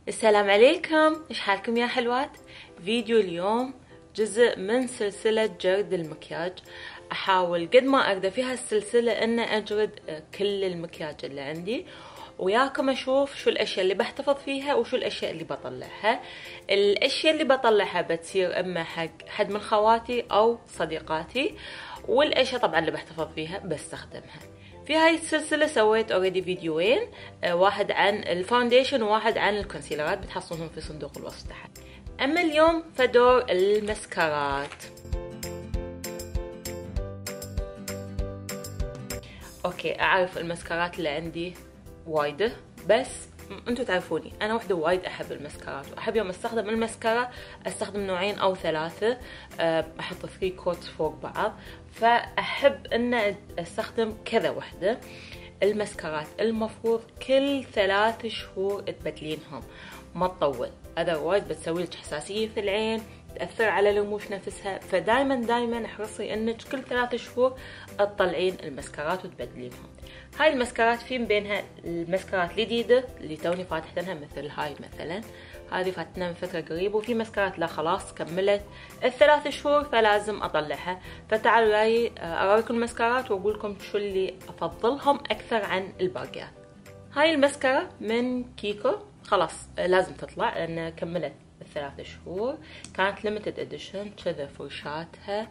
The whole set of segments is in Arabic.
السلام عليكم، ايش حالكم يا حلوات؟ فيديو اليوم جزء من سلسلة جرد المكياج. احاول قد ما اقدر في هالسلسلة ان اجرد كل المكياج اللي عندي، وياكم اشوف شو الاشياء اللي بحتفظ فيها وشو الاشياء اللي بطلعها. الاشياء اللي بطلعها بتصير اما حق حد من خواتي او صديقاتي، والاشياء طبعا اللي بحتفظ فيها بستخدمها. في هاي السلسلة سويت اوريدي فيديوين، واحد عن الفاونديشن وواحد عن الكونسيلرات، بتحصلونهم في صندوق الوصف تحت. اما اليوم فدور المسكرات. اوكي، اعرف المسكرات اللي عندي وايدة، بس انتوا تعرفوني انا وحده وايد احب المسكرات، واحب يوم استخدم المسكرة استخدم نوعين او ثلاثة، احط 3 كوتس فوق بعض، فاحب ان استخدم كذا وحدة. المسكرات المفروض كل 3 شهور تبدلينهم، ما تطول، otherwise بتسوي لك حساسية في العين، تأثر على الرموش نفسها. فدايما احرصي انك كل 3 شهور تطلعين المسكرات وتبدلينهم. هاي المسكرات في من بينها المسكرات الجديدة اللي توني فاتحتنها، مثل هاي مثلا، هذه فاتتنا من فترة قريبة، وفي مسكرات لا خلاص كملت ال3 شهور فلازم اطلعها. فتعالوا جاي اراويكم المسكرات واقول لكم شو اللي افضلهم اكثر عن الباقيات. هاي المسكرة من كيكو، خلاص لازم تطلع لان كملت ال3 شهور. كانت ليميتد اديشن، كذا فرشاتها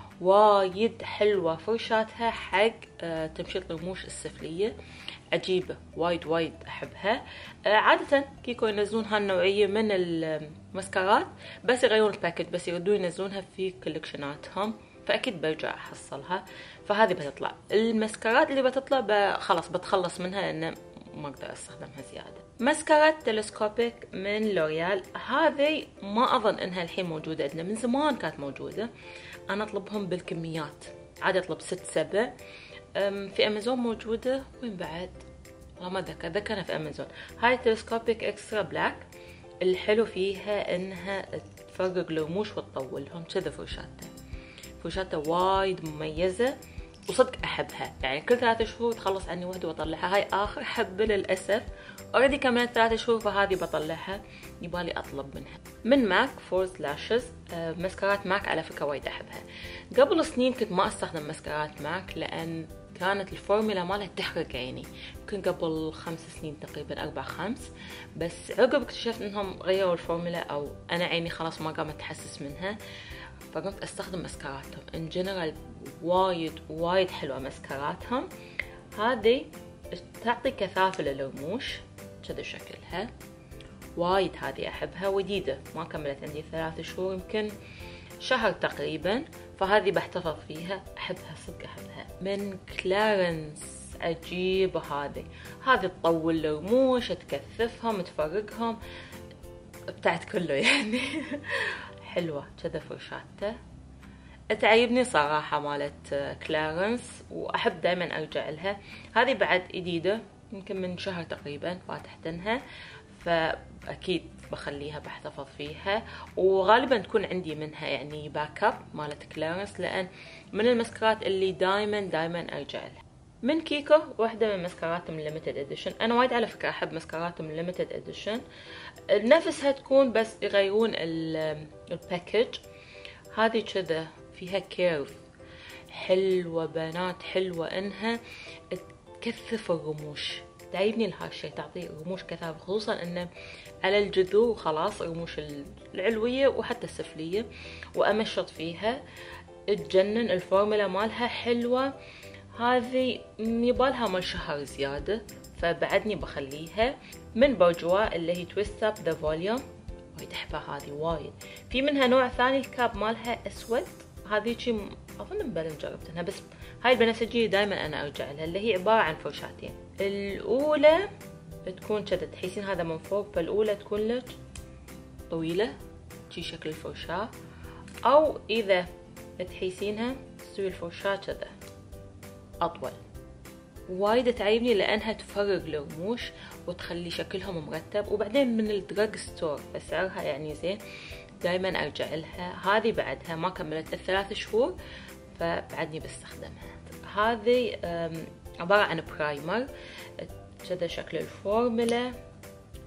وايد حلوة، فرشاتها حق تمشيط الرموش السفلية، عجيبة وايد احبها. عادة كيكو ينزلون هالنوعية من المسكرات بس يغيرون الباكج، بس يردون ينزلونها في كولكشناتهم، فاكيد برجع احصلها. فهذه بتطلع المسكرات اللي بتطلع خلاص بتخلص منها لان ما اقدر استخدمها زيادة. مسكرة تلسكوبيك من لوريال، هذه ما اظن انها الحين موجودة عندنا، من زمان كانت موجودة. انا اطلبهم بالكميات، عادي اطلب 6-7. في امازون موجودة، وين بعد والله ما ذكرنا في امازون. هاي تلسكوبيك اكسترا بلاك، الحلو فيها انها تفرق الرموش وتطولهم، كذا فرشاتها وايد مميزة وصدق احبها. يعني كل 3 شهور تخلص عني وحده واطلعها. هاي اخر حبة للاسف، اوريدي كملت 3 شهور فهذه بطلعها، يبالي اطلب منها. من ماك فورس لاشز، مسكرات ماك على فكرة وايد احبها. قبل سنين كنت ما استخدم مسكرات ماك لان كانت الفورمولا مالها تحرق عيني، يمكن قبل 5 سنين تقريبا، 4-5. بس عقب اكتشفت انهم غيروا الفورمولا، او انا عيني خلاص ما قامت تحسس منها، فقمت استخدم مسكراتهم. ان جنرال وايد حلوة مسكراتهم. هذه تعطي كثافة للرموش، كذا شكلها وايد، هذه احبها، وجديدة ما كملت عندي 3 شهور، يمكن شهر تقريبا، فهذه بحتفظ فيها، احبها صدق احبها. من كلارنس، عجيبة هذه تطول الرموش، تكثفهم، تفرقهم، بتاعت كله يعني. حلوة كذا فرشاتها، تعجبني صراحة مالت كلارنس، واحب دايما ارجع لها. هذه بعد جديدة، يمكن من شهر تقريبا فاتحتنها، فاكيد بخليها بحتفظ فيها، وغالبا تكون عندي منها يعني باك اب مالت كلارنس، لان من المسكرات اللي دايما ارجع لها. من كيكو، واحدة من مسكراتهم الليميتد اديشن، انا وايد على فكرة احب مسكراتهم الليميتد اديشن، نفسها تكون بس يغيرون الباكج. هذه كذا فيها كيرف، حلوة بنات، حلوة انها تكثف الرموش، تعيبني لهالشي، تعطي رموش كثافة، خصوصا انه على الجذور خلاص الرموش العلوية وحتى السفلية، وامشط فيها تجنن. الفورمولا مالها حلوة، هذه يبالها مال شهر زيادة، فبعدني بخليها. من بورجوا اللي هي تويست اب ذا فوليوم، وايد احبها هذه وايد. في منها نوع ثاني الكاب مالها اسود، هذه شي اظن مبلا جربتها، بس هاي البنفسجية دايما انا ارجع لها، اللي هي عبارة عن فرشاتين. الاولى تكون كذا تحسين هذا من فوق، فالاولى تكون لك طويلة شي شكل الفرشاة، او اذا تحسينها تسوي الفرشاة كذا اطول. وايد تعيبني لانها تفرق الرموش وتخلي شكلهم مرتب. وبعدين من الدراج ستور، بسعرها يعني زين، دايما ارجع لها. هذه بعدها ما كملت ال3 شهور فبعدني بستخدمها. هذه عبارة عن برايمر، كذا شكل الفورمولا،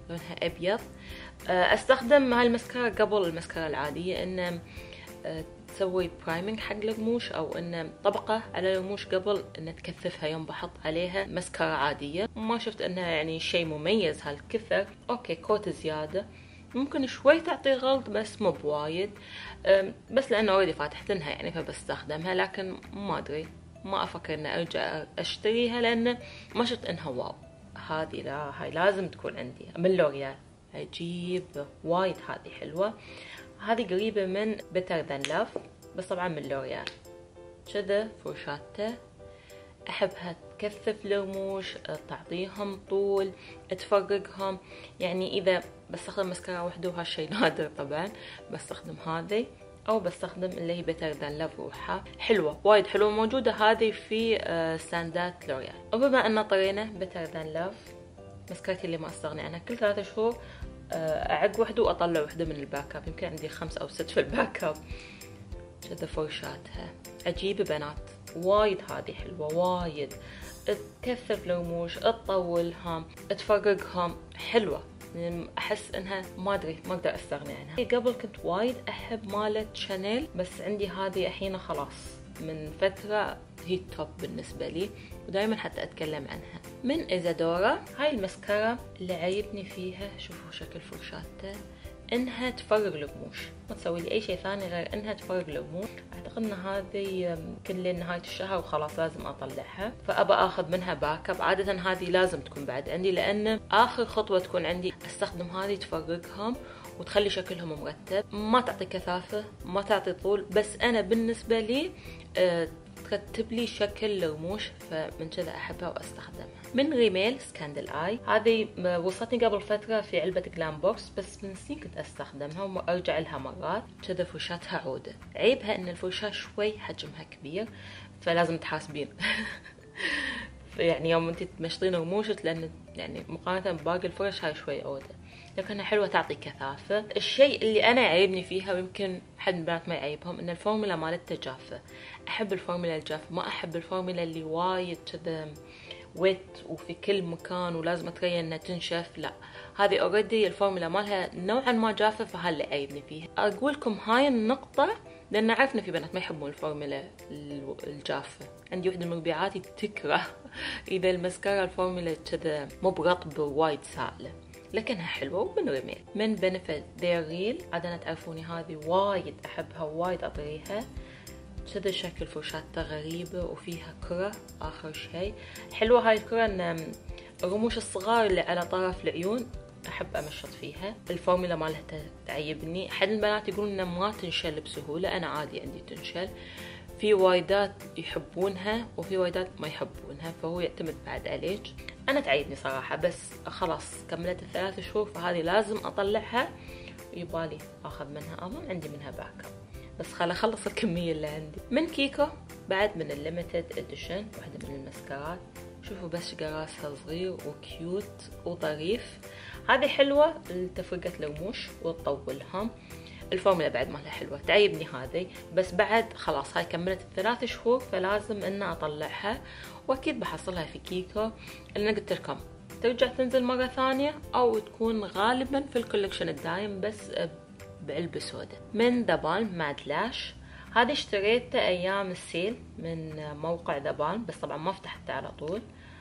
لونها ابيض. استخدم هاي المسكرة قبل المسكرة العادية، ان تسوي برايمنج حق الرموش، او ان طبقة على الرموش قبل ان تكثفها يوم بحط عليها مسكرة عادية. ما شفت انها يعني شيء مميز هالكثر. اوكي كوت زيادة ممكن شوي تعطي غلط بس مو بوايد، بس لانه اوريدي فاتحتنها يعني فبستخدمها، لكن ما ادري، ما افكر اني ارجع اشتريها لان ما شفت انها واو. هذه لا، هاي لازم تكون عندي من لوريال، اجيب وايد. هذه حلوة، هذه قريبة من بيتر ذان لاف بس طبعا من لوريال. كذا فرشاتة احبها تكثف الرموش، تعطيهم طول، تفرقهم. يعني اذا بستخدم مسكرة وحده وهالشي نادر طبعا بستخدم هذه، او بستخدم اللي هي بيتر ذان لاف روحها. حلوة وايد حلوة، موجودة هذه في ستاندات لوريال. وبما ان طرينا بيتر ذان لاف، مسكرتي اللي ما استغني عنها كل 3 شهور اعق وحده واطلع وحده من الباك اب، يمكن عندي 5 أو 6 في الباك اب. كذا فرشاتها عجيبة بنات، وايد هذه حلوة وايد، تكثف الرموش، تطولهم، تفرقهم، حلوة. يعني احس انها ما ادري ما اقدر استغني عنها. قبل كنت وايد احب مالت شانيل، بس عندي هذه الحين خلاص من فترة هي التوب بالنسبة لي، ودائما حتى اتكلم عنها. من إيزادورا هاي المسكرة اللي عيبني فيها، شوفوا شكل فرشاتها، انها تفرغ الرموش، ما تسوي لي اي شيء ثاني غير انها تفرغ الرموش. اعتقد ان هذه يمكن لين نهاية الشهر وخلاص لازم اطلعها، فابى اخذ منها باك اب. عادة هذه لازم تكون بعد عندي، لان اخر خطوة تكون عندي استخدم هذه تفرغهم وتخلي شكلهم مرتب، ما تعطي كثافة ما تعطي طول، بس انا بالنسبة لي ترتب لي شكل الرموش، فمن كذا احبها واستخدمها. من ريميل سكاندل اي، هذه وصلتني قبل فترة في علبة جلام بوكس، بس من سنين كنت استخدمها وارجع لها مرات. كذا فرشاتها عودة، عيبها ان الفرشاة شوي حجمها كبير فلازم تحاسبين يعني يوم انت تمشطين رموشك، لان يعني مقارنة بباقي الفرش هاي شوي عودة، لكنها حلوة تعطي كثافة. الشيء اللي انا يعيبني فيها ويمكن حد من البنات ما يعيبهم، ان الفورمولا مالتها جافة. احب الفورمولا الجافة، ما احب الفورمولا اللي وايد كذا ويت وفي كل مكان ولازم اتريا انها تنشف. لا، هذه اوريدي الفورمولا مالها نوعا ما جافة، فهاللي عيبني فيها. اقول لكم هاي النقطة لان عرفنا في بنات ما يحبون الفورمولا الجافة. عندي وحدة من ربيعاتي تكره اذا المسكرة الفورمولا كذا مو برطبة وايد سائلة، لكنها حلوة. ومن ريميل من بنفيت ذير ريل، عادة تعرفوني هذه وايد احبها وايد اطريها. كذا شكل فرشاتها غريبة وفيها كرة. اخر شيء حلوة هاي الكرة، ان الرموش الصغار اللي على طرف العيون احب امشط فيها. الفورمولا مالها تعيبني. حد البنات يقولون انها ما تنشل بسهولة، انا عادي عندي تنشل. في وايدات يحبونها وفي وايدات ما يحبونها، فهو يعتمد بعد عليك. انا تعيبني صراحة، بس خلاص كملت ال3 شهور فهذه لازم اطلعها، يبالي اخذ منها امان، عندي منها باك اب، بس خل اخلص الكمية اللي عندي. من كيكو بعد من الليميتد اديشن، واحدة من المسكرات. شوفوا بس راسها صغير وكيوت وظريف. هذه حلوة لتفرقة الرموش وتطولهم. الفورمولا بعد مالها حلوة، تعيبني هذه، بس بعد خلاص هاي كملت ال3 شهور فلازم ان اطلعها، واكيد بحصلها في كيكو. اللي انا قلت لكم ترجع تنزل مرة ثانية او تكون غالبا في الكولكشن الدايم بس بعلبة سوداء. من ذا بالم ماد لاش، هذه اشتريته ايام السيل من موقع ذا بالم، بس طبعا ما فتحته على طول.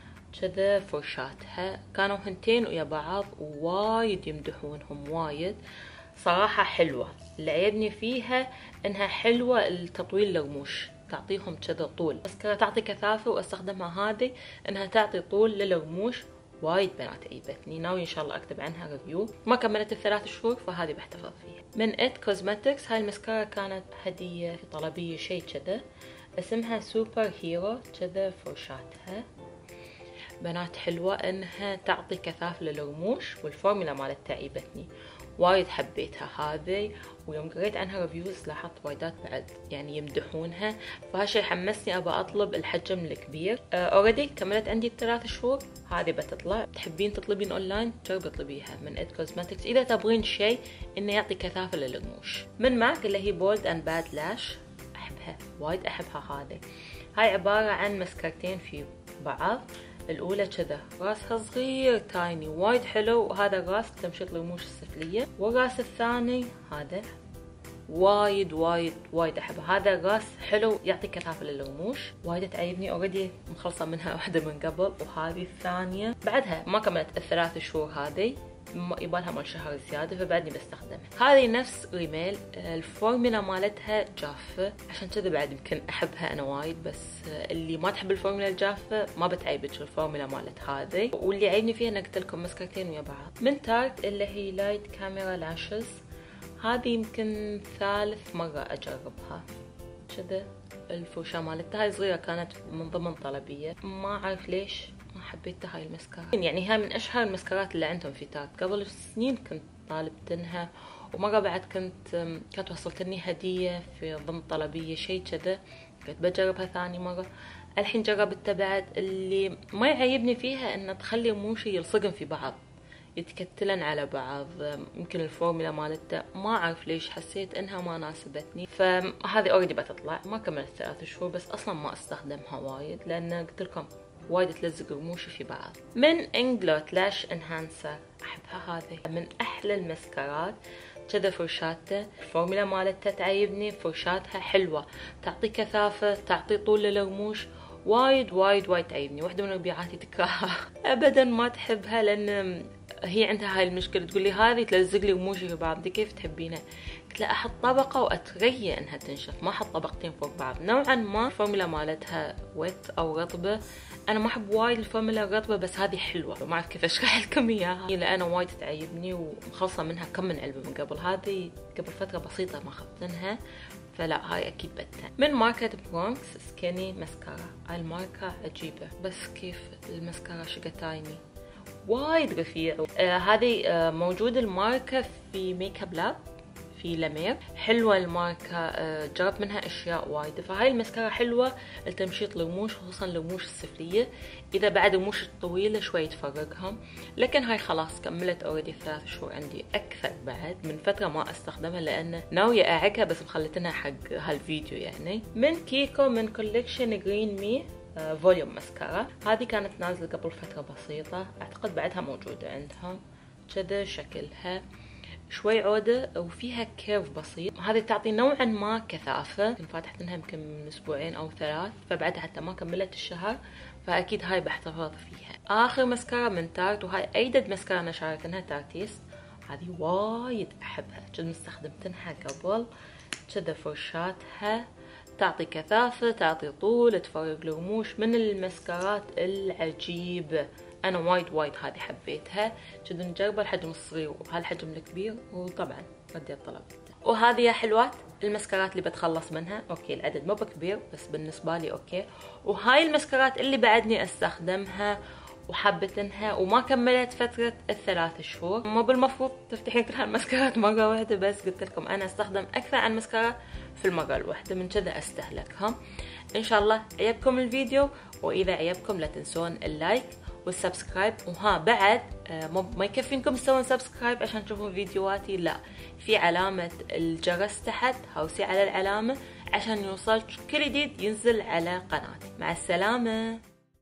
كذا فرشاتها كانوا هنتين ويا بعض ووايد يمدحونهم وايد صراحة. حلوة، اللي عيبني فيها انها حلوة لتطويل الرموش، تعطيهم كذا طول، بس كذا تعطي كثافة. واستخدمها هذه انها تعطي طول للرموش. وايد بنات عيبتني، ناوي ان شاء الله اكتب عنها ريفيو. ما كملت ال3 شهور فهذه بحتفظ فيها. من ات كوزمتكس، هاي المسكرة كانت هدية في طلبية شيء كذا، اسمها سوبر هيرو. كذا فرشاتها بنات حلوة، انها تعطي كثافة للرموش، والفورمولا مالتها عيبتني وايد حبيتها هذه. ويوم قريت عنها ريفيوز لاحظت وايدات بعد يعني يمدحونها، فهالشي حمسني ابى اطلب الحجم الكبير. اوريدي كملت عندي ال3 شهور، هذه بتطلع. تحبين تطلبين اونلاين جربي اطلبيها من ات كوزمتكس اذا تبغين شيء انه يعطي كثافة للرموش. من ماك اللي هي بولد اند باد لاش، احبها وايد احبها هذه. هاي عبارة عن مسكرتين في بعض، الاولى كذا راسها صغير تايني وايد حلو، وهذا راس تمشيط الرموش السفليه. والراس الثاني هذا وايد وايد وايد احبه، هذا الراس حلو يعطي كثافه للرموش، وايد تعجبني. اوريدي مخلصه منها واحده من قبل، وهذه الثانيه بعدها ما كملت ال3 شهور، هذه يبالها مال شهر زياده فبعدني بستخدمها. هذه نفس ريميل، الفورمولا مالتها جافه عشان كذا بعد يمكن احبها انا وايد، بس اللي ما تحب الفورمولا الجافه ما بتعيبك الفورمولا مالت هذه. واللي عيبني فيها ان قلت لكم مسكرتين ويا بعض. من تارت اللي هي لايت كاميرا لاشز، هذه يمكن ثالث مرة أجربها. كذا الفرشاة مالتها هاي صغيرة، كانت من ضمن طلبية، ما أعرف ليش ما حبيتها هاي المسكرة. يعني هاي من أشهر المسكرات اللي عندهم في تارت، قبل سنين كنت طالبتنها، ومرة بعد كانت وصلتني هدية في ضمن طلبية شيء كذا، كنت بجربها ثاني مرة. الحين جربتها بعد. اللي ما يعيبني فيها إن تخلي رموشي يلصقن في بعض، يتكتلن على بعض. يمكن الفورمولا مالته ما اعرف ليش حسيت انها ما ناسبتني، فهذه اوريدي بتطلع. ما كملت 3 شهور، بس اصلا ما استخدمها وايد لان قلت لكم وايد تلزق رموشي في بعض. من انجلوت لاش انهانسر، احبها هذه، من احلى المسكرات. كذا فرشاتها الفورمولا مالتها تعجبني، فرشاتها حلوه، تعطي كثافه، تعطي طول للرموش، وايد وايد وايد تعجبني. واحده من ربيعاتي تكرهها ابدا ما تحبها، لان هي عندها هاي المشكله، تقول لي هذه تلزق لي رموشي في بعض، دي كيف تحبينها؟ قلت لها احط طبقه واتريا انها تنشف، ما احط طبقتين فوق بعض. نوعا ما الفورمولا مالتها ويت او رطبه، انا ما احب وايد الفورمولا الرطبه، بس هذه حلوه، ما اعرف كيف اشرح لكم اياها. هي انا وايد تعجبني، ومخلصه منها كم من علبه من قبل. هذه قبل فتره بسيطه ما اخذتنها، فلا هاي اكيد بتها. من ماركة برونكس سكيني مسكارا، هاي الماركة عجيبة، بس كيف المسكارا شقة تايني وايد رفيع. هذه موجود الماركة في ميك اب لاب في لامير، حلوة الماركة، جربت منها اشياء وايد. فهاي المسكارا حلوة لتمشيط الرموش، خصوصا الرموش السفلية، اذا بعد رموش طويلة شوي تفرقهم. لكن هاي خلاص كملت اوريدي 3 شهور عندي، اكثر بعد من فترة ما استخدمها لان ناوية اعكها، بس مخلتنها حق هالفيديو يعني. من كيكو، من كوليكشن جرين مي فوليوم مسكارا، هذه كانت نازلة قبل فترة بسيطة، اعتقد بعدها موجودة عندهم. كذا شكلها شوي عودة وفيها كيرف بسيط، هذه تعطي نوعا ما كثافة. كنت فاتحتنها يمكن من 2 أو 3، فبعدها حتى ما كملت الشهر، فأكيد هاي بحتفظ فيها. آخر مسكارة من تارت، وهاي أيدد مسكارة أنا شاركتنها، تارتيس، هذه وايد أحبها، كنت مستخدمتنها قبل. كذا فرشاتها تعطي كثافة، تعطي طول، تفرق الرموش، من المسكرات العجيبة. انا وايد وايد هذه حبيتها. كنت نجربها الحجم الصغير وهالحجم الكبير، وطبعا رديت طلبت. وهذه يا حلوات المسكرات اللي بتخلص منها. اوكي العدد مو بكبير، بس بالنسبه لي اوكي. وهاي المسكرات اللي بعدني استخدمها وحبتنها، وما كملت فترة ال3 شهور. مو بالمفروض تفتحين كل هالمسكرات مرة واحدة، بس قلت لكم انا استخدم اكثر عن مسكرة في المرة الواحدة، من كذا استهلكهم. ان شاء الله عجبكم الفيديو، واذا عجبكم لا تنسون اللايك والسبسكرايب. وها بعد ما يكفينكم تسوون سبسكرايب عشان تشوفون فيديوهاتي، لا، في علامة الجرس تحت، هاوسي على العلامة عشان يوصلك كل جديد ينزل على قناتي. مع السلامة.